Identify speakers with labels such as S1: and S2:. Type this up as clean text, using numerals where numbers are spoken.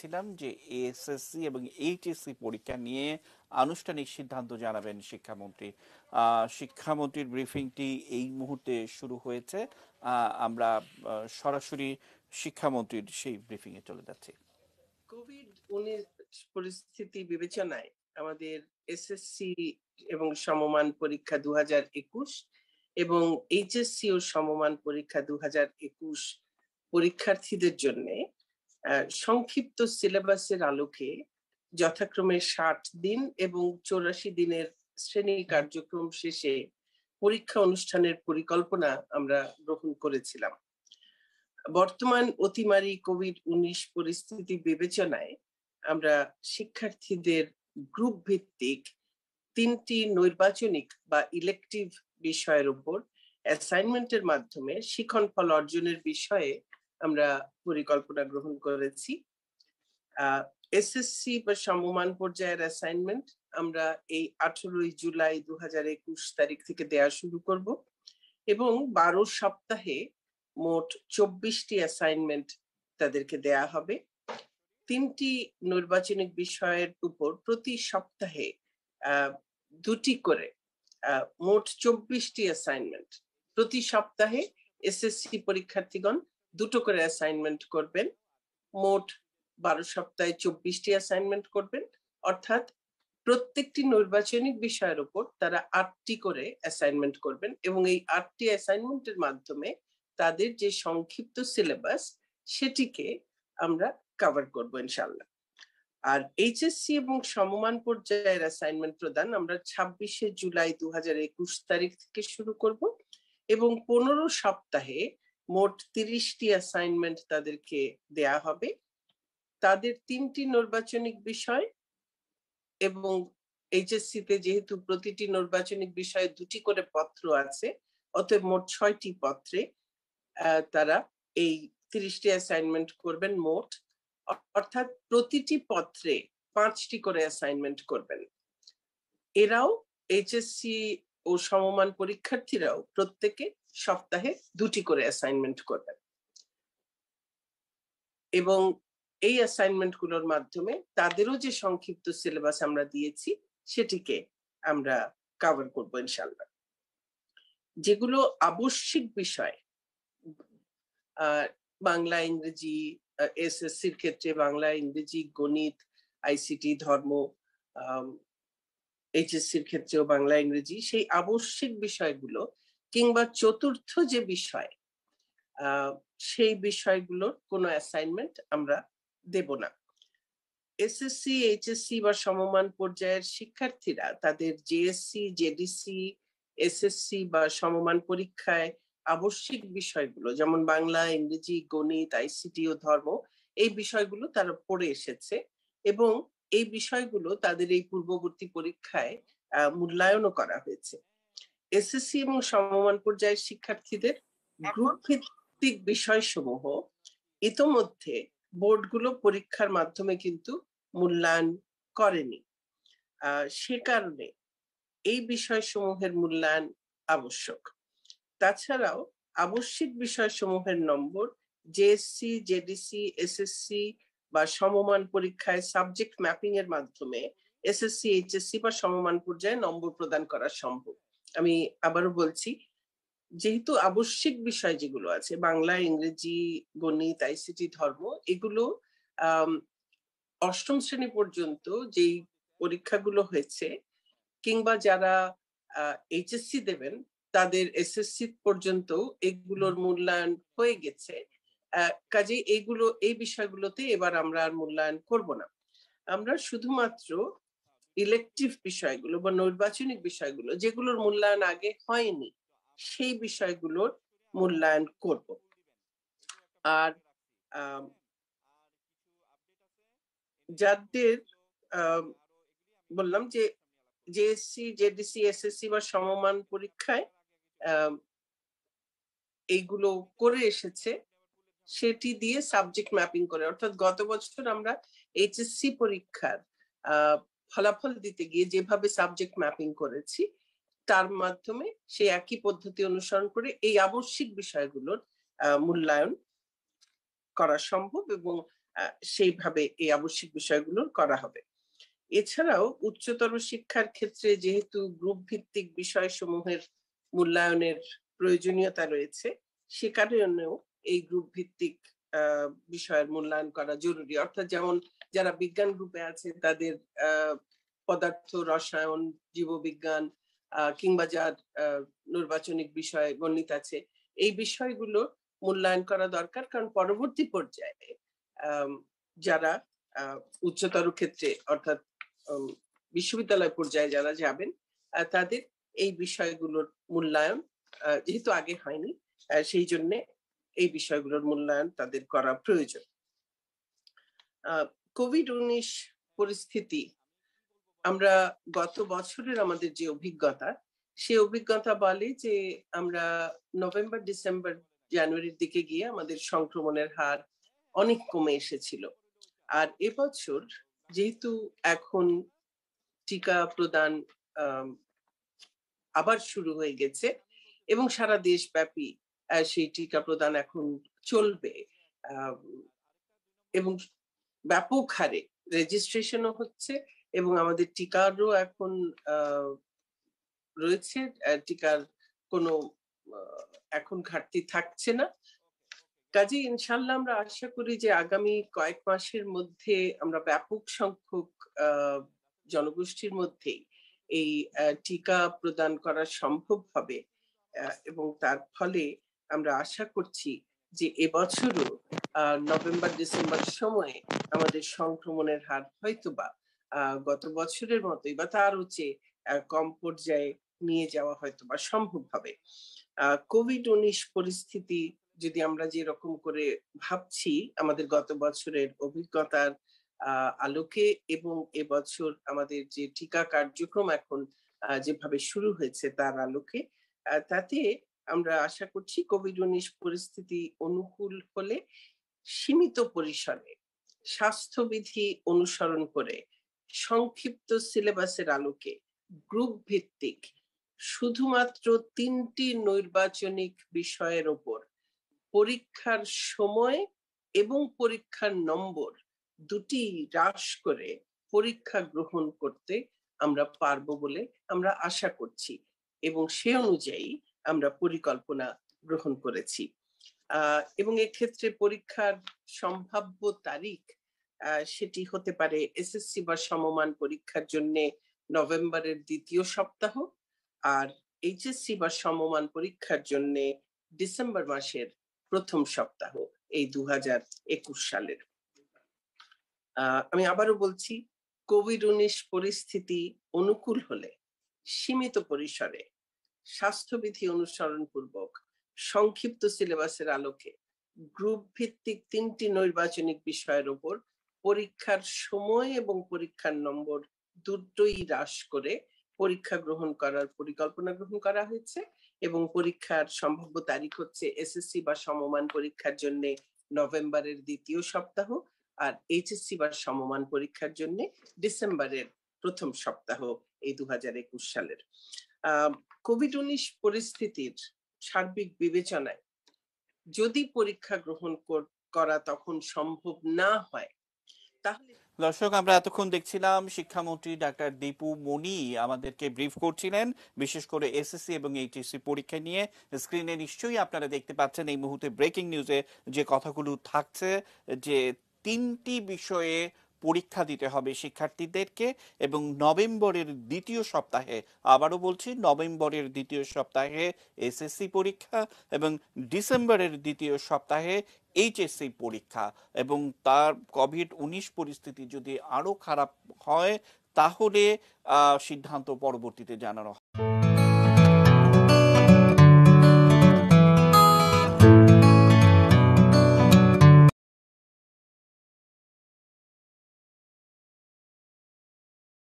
S1: দেখছিলাম যে এএসএসসি এবং এইচএসসি পরীক্ষা নিয়ে আনুষ্ঠানিক সিদ্ধান্ত জানাবেন শিক্ষামন্ত্রী। শিক্ষামন্ত্রীর ব্রিফিংটি এই মুহূর্তে শুরু হয়েছে। আমরা সরাসরি শিক্ষামন্ত্রীর সেই ব্রিফিং এ চলে যাচ্ছি।
S2: কোভিড-19 পরিস্থিতি বিবেচনায় আমাদের এসএসসি এবং সমমান পরীক্ষা 2021 এবং এইচএসসি ও সমমান পরীক্ষা 2021 পরীক্ষার্থীদের জন্য সংক্ষিপ্ত সিলেবাসের আলোকে যথাক্রমে 60 দিন এবং 84 দিনের শ্রেণী কার্যক্রম শেষে পরীক্ষা অনুষ্ঠানের পরিকল্পনা আমরা গ্রহণ করেছিলাম। বর্তমান অতিমারী কোভিড-19 পরিস্থিতি বিবেচনায় আমরা শিক্ষার্থীদের গ্রুপ ভিত্তিক 3টি নৈর্বাচনিক বা ইলেকটিভ বিষয়ের উপর অ্যাসাইনমেন্টের মাধ্যমে শিক্ষণফল অর্জনের বিষয়ে আমরা পরিকল্পনা গ্রহণ করেছি। এসএসসি বা সমমান পর্যায়ের অ্যাসাইনমেন্ট আমরা এই 18 জুলাই 2021 তারিখ থেকে দেওয়া শুরু করব এবং 12 সপ্তাহে মোট 24টি অ্যাসাইনমেন্ট তাদেরকে দেয়া হবে। 3টি নৈর্বাচনিক বিষয়ের উপর প্রতি সপ্তাহে 2টি করে মোট 24টি অ্যাসাইনমেন্ট প্রতি সপ্তাহে এসএসসি পরীক্ষার্থীগণ 2টো করে অ্যাসাইনমেন্ট করবেন। মোট 12 সপ্তাহে 24টি অ্যাসাইনমেন্ট করবেন, অর্থাৎ প্রত্যেকটি নৈর্বাচনিক বিষয়ের উপর তারা 8টি করে অ্যাসাইনমেন্ট করবেন এবং এই 8টি অ্যাসাইনমেন্টের মাধ্যমে তাদের যে সংক্ষিপ্ত সিলেবাস সেটিকে আমরা কভার করব ইনশাআল্লাহ। আর এইচএসসি এবং সমমান পর্যায়ের অ্যাসাইনমেন্ট প্রদান আমরা 26 জুলাই 2021 তারিখ থেকে শুরু করব এবং 15 সপ্তাহে মোট 30টি অ্যাসাইনমেন্ট তাদেরকে দেয়া হবে। তাদের 3টি নৈর্বাচনিক বিষয় এবং এইচএসসি তে যেহেতু প্রতিটি নৈর্বাচনিক বিষয়ে 2টি করে পত্র আছে, অতএব মোট 6টি পত্রে তারা এই 30টি অ্যাসাইনমেন্ট করবেন মোট, অর্থাৎ প্রতিটি পত্রে 5টি করে অ্যাসাইনমেন্ট করবেন। এরাও এইচএসসি ও সমমান পরীক্ষার্থীরাও প্রত্যেকে সপ্তাহে 2টি করে অ্যাসাইনমেন্ট করবেন এবং এই অ্যাসাইনমেন্ট গুলোর মাধ্যমে তাদেরও যে সংক্ষিপ্ত সিলেবাস আমরা দিয়েছি সেটিকে আমরা কভার করব ইনশাআল্লাহ। যেগুলো আবশ্যিক বিষয়, বাংলা ইংরেজি, এসএসসির ক্ষেত্রে বাংলা ইংরেজি গণিত আইসিটি ধর্ম, এইচএসসির ক্ষেত্রেও বাংলা ইংরেজি, সেই আবশ্যিক বিষয়গুলো কিংবা চতুর্থ যে বিষয় সেই বিষয়গুলোর কোনো অ্যাসাইনমেন্ট আমরা দেব না। এসএসসি এইচএসসি বা সমমান পর্যায়ের শিক্ষার্থীরা তাদের জেএসসি জেডিসি এসএসসি বা সমমান পরীক্ষায় আবশ্যিক বিষয়গুলো যেমন বাংলা ইংরেজি গণিত আইসিটি ও ধর্ম, এই বিষয়গুলো তারা পড়ে এসেছে এবং এই বিষয়গুলো তাদের এই পূর্ববর্তী পরীক্ষায় মূল্যায়নও করা হয়েছে। এসএসসি এবং সমমান পর্যায়ের শিক্ষার্থীদের গ্রুপ ভিত্তিক বিষয়সমূহ ইতোমধ্যে বোর্ডগুলো পরীক্ষার মাধ্যমে কিন্তু মূল্যায়ন করেনি। সে কারণে এই বিষয়সমূহের মূল্যায়ন আবশ্যক। তাছাড়াও আবশ্যিক বিষয়সমূহের নম্বর জেএসসি জেডিসি এসএসসি বা সমমান পরীক্ষায় সাবজেক্ট ম্যাপিং এর মাধ্যমে এসএসসি এইচএসসি বা সমমান পর্যায়ে নম্বর প্রদান করা সম্ভব। আমি আবারও বলছি, যেহেতু আবশ্যিক বিষয় যেগুলো আছে বাংলা ইংরেজি গণিত আইসিটি ধর্ম, এগুলো 8ম শ্রেণী পর্যন্ত যেই পরীক্ষাগুলো হয়েছে কিংবা যারা এইচএসসি দেবেন তাদের এসএসসি পর্যন্ত এগুলোর মূল্যায়ন হয়ে গেছে। কাজেই এই বিষয়গুলোতে এবার আমরা আর মূল্যায়ন করব না। আমরা শুধুমাত্র ইলেকটিভ বিষয়গুলো বা নৈর্বাচনিক বিষয়গুলো যেগুলোর মূল্যায়ন আগে হয়নি সেই বিষয়গুলোর মূল্যায়ন করব। আর যাদের বললাম যে জেএসসি জেডিসি এসএসসি বা সমমান পরীক্ষায় এইগুলো করে এসেছে সেটি দিয়ে সাবজেক্ট ম্যাপিং করে, অর্থাৎ গত বছর আমরা এইচএসসি পরীক্ষার ফলাফল দিতে গিয়ে যেভাবে সাবজেক্ট ম্যাপিং করেছি তার মাধ্যমে সেই একই পদ্ধতি অনুসরণ করে এই আবশ্যিক বিষয়গুলোর মূল্যায়ন করা সম্ভব এবং সেইভাবে এই আবশ্যিক বিষয়গুলো করা হবে। এছাড়াও উচ্চতর শিক্ষার ক্ষেত্রে যেহেতু গ্রুপ ভিত্তিক বিষয়সমূহের মূল্যায়নের প্রয়োজনীয়তা রয়েছে, সে কারণেও এই গ্রুপ ভিত্তিক বিষয়ের মূল্যায়ন করা জরুরি। অর্থাৎ যেমন যারা বিজ্ঞান গ্রুপে আছে তাদের পদার্থ, রসায়ন, জীববিজ্ঞান কিংবা যার নির্বাচনিক বিষয় গণিত আছে, এই বিষয়গুলো মূল্যায়ন করা দরকার। কারণ পরবর্তী পর্যায়ে যারা উচ্চতর ক্ষেত্রে অর্থাৎ বিশ্ববিদ্যালয় পর্যায়ে যারা যাবেন তাদের এই বিষয়গুলোর মূল্যায়ন যেহেতু আগে হয়নি, সেই জন্য এই বিষয়গুলোর মূল্যায়ন তাদের করা প্রয়োজন। কোভিড-19 পরিস্থিতি, আমরা গত বছরের আমাদের যে অভিজ্ঞতা, সেই অভিজ্ঞতা বলে যে আমরা নভেম্বর, ডিসেম্বর, জানুয়ারির দিকে গিয়ে আমাদের সংক্রমণের হার অনেক কমে এসেছিল। আর এবছর যেহেতু এখন টিকা প্রদান আবার শুরু হয়ে গেছে এবং সারা দেশব্যাপী সেই টিকা প্রদান এখন চলবে এবং ব্যাপক হারে রেজিস্ট্রেশনও হচ্ছে এবং আমাদের টিকারও এখন রয়েছে, টিকার কোনো এখন ঘাটতি থাকছে না। কাজেই ইনশাল্লাহ আমরা আশা করি যে আগামী কয়েক মাসের মধ্যে আমরা ব্যাপক সংখ্যক জনগোষ্ঠীর মধ্যেই এই টিকা প্রদান করা সম্ভব হবে এবং তার ফলে আমরা আশা করছি যে এবছরও নভেম্বর ডিসেম্বর সময়ে আমাদের সংক্রমণের হার হয়তোবা গত বছরের মতোই বা তারও চেয়ে কম পর্যায়ে নিয়ে যাওয়া হয়তোবা সম্ভব হবে। কোভিড-19 পরিস্থিতি যদি আমরা যেরকম করে ভাবছি আমাদের গত বছরের অভিজ্ঞতার আলোকে এবং এবছর আমাদের যে টিকা কার্যক্রম এখন যেভাবে শুরু হয়েছে তার আলোকে, তাতে আমরা আশা করছি কোভিড-19 পরিস্থিতি অনুকূল হলে সীমিত পরিসরে স্বাস্থ্যবিধি অনুসরণ করে সংক্ষিপ্ত সিলেবাসের আলোকে গ্রুপ ভিত্তিক শুধুমাত্র 3টি নৈর্বাচনিক বিষয়ের উপর পরীক্ষার সময় এবং পরীক্ষার নম্বর দুটি হ্রাস করে পরীক্ষা গ্রহণ করতে আমরা পারবো বলে আমরা আশা করছি এবং সে অনুযায়ী আমরা পরিকল্পনা গ্রহণ করেছি। এবং এক্ষেত্রে পরীক্ষার সম্ভাব্য তারিখ সেটি হতে পারে এসএসসি বা সমমান পরীক্ষার জন্য নভেম্বরের দ্বিতীয় সপ্তাহ, আর এইচএসসি বা সমমান পরীক্ষার জন্য ডিসেম্বর মাসের প্রথম সপ্তাহ এই 2021 সালের। আমি আবারও বলছি, কোভিড-19 পরিস্থিতি অনুকূল হলে সীমিত পরিসরে স্বাস্থ্যবিধি অনুসরণ পূর্বক সংক্ষিপ্ত সিলেবাসের আলোকে গ্রুপ ভিত্তিক 3টি নৈর্বাচনিক বিষয়ের উপর পরীক্ষার সময় এবং পরীক্ষার নম্বর দুটোই হ্রাস করে পরীক্ষা গ্রহণ করার পরিকল্পনা গ্রহণ করা হয়েছে এবং পরীক্ষার সম্ভাব্য তারিখ হচ্ছে এসএসসি বা সমমান পরীক্ষার জন্য নভেম্বরের দ্বিতীয় সপ্তাহ আর এইচএসসি বা সমমান পরীক্ষার জন্য ডিসেম্বরের প্রথম সপ্তাহ এই 2021 সালের। কোভিড-19 পরিস্থিতির সার্বিক বিবেচনায় যদি পরীক্ষা গ্রহণ করা তখন সম্ভব না হয় তাহলে।
S1: দর্শক, আমরা এতক্ষণ দেখছিলাম শিক্ষামন্ত্রী ডাক্তার দীপু মনি আমাদেরকে ব্রিফ করছিলেন বিশেষ করে এসএসসি এবং এইচএসসি পরীক্ষা নিয়ে। স্ক্রিনে নিশ্চয়ই আপনারা দেখতে পাচ্ছেন এই মুহূর্তে ব্রেকিং নিউজে যে কথাগুলো থাকছে, যে 3টি বিষয়ে পরীক্ষা দিতে হবে শিক্ষার্থীদেরকে এবং নভেম্বরের দ্বিতীয় সপ্তাহে, আবারও বলছি নভেম্বরের দ্বিতীয় সপ্তাহে এসএসসি পরীক্ষা এবং ডিসেম্বরের দ্বিতীয় সপ্তাহে এইচএসসি পরীক্ষা। এবং তার কোভিড-19 পরিস্থিতি যদি আরো খারাপ হয় তাহলে সিদ্ধান্ত পরবর্তীতে জানানো হবে।